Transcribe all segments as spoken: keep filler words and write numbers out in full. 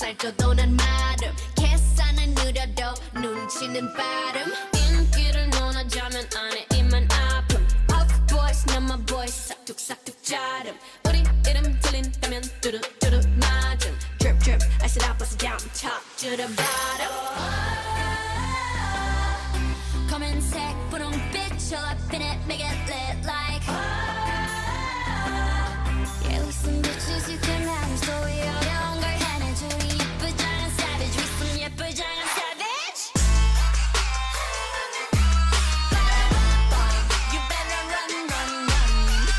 살쪄도 난 마름 계산은 느려도 눈치는 빠름 인기를 논하자면 안에 입만 아픔 Off boys 난 my boys 싹둑싹둑 자름 우리 이름 들린다면 뚜루뚜루 맞음 Drip drip I said I bust it down top to the bottom 검은색 분홍빛 all up in it make it lit like Yeah we some bitches you can manage 또 어려운 걸 해내줘 우리 예쁘장한 savage we some 예쁘장한 savage You better run run run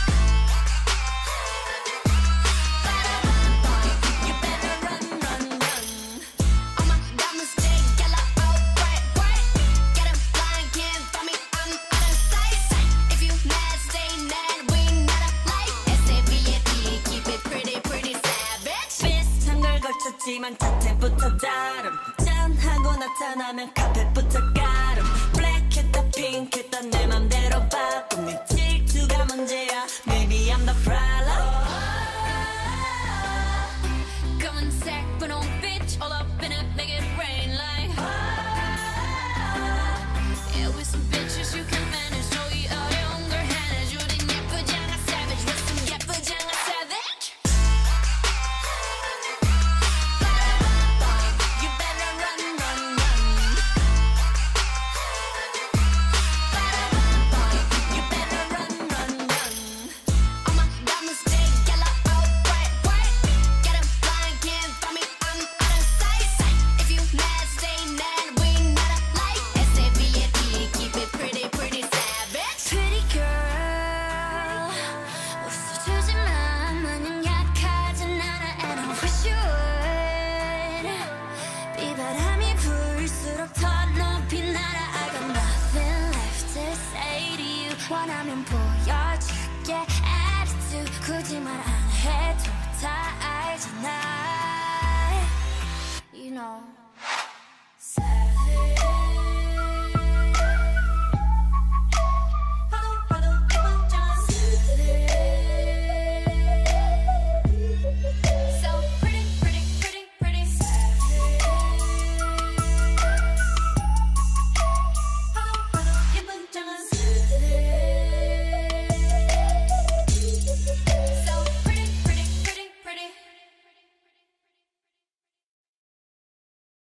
You better run run run All my diamonds stay yellow oh bright bright Get 'em blind can't find me I'm out of sight If you mad stay mad we not alike S A V N E keep it pretty pretty savage 비슷한 걸 걸쳤지만 자태부터 다름 짠하고 나타나면 카펫부터 가름 블랙했다 핑크했다 내 맘대로 바꿈 네 질투가 문제야 Maybe I'm the problem 검은색 분홍빛 all up in it make it rain like Yeah with some bitches you can manage 또 이 어려운 걸 해내줘 우린 예쁘장한 savage with some 예쁘장한 savage You better run run run You better run run run All my diamonds stay yellow oh bright bright Get 'em blind can't find me I'm out of sight If you mad stay mad we not alike S A V N E keep it pretty pretty savage Pretty girl 웃어주지만 마냥 약하진 않아 And I wish you would 비바람이 불수록 더 높이 날아 I got nothing left to say to you 원하면 보여줄게 attitude 굳이 말 안 해도 다 알잖아 You know